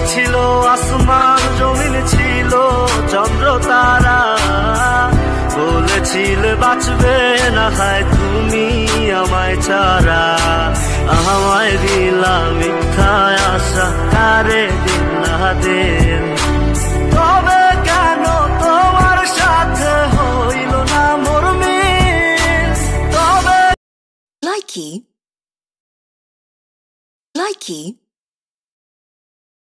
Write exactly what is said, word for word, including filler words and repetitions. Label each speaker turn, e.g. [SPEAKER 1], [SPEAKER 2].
[SPEAKER 1] ছিল আসমান জমিন ছিল চন্দ্র তারা, বলেছিলে বাঁচবে না হয় তুমি আমায় ছাড়া। আমায় দিলা মিথ্যা আশা, কারে দিন না দিন, তবে কেন তোমার সাথে হইল না মোর মিল? তবে
[SPEAKER 2] Likey Likey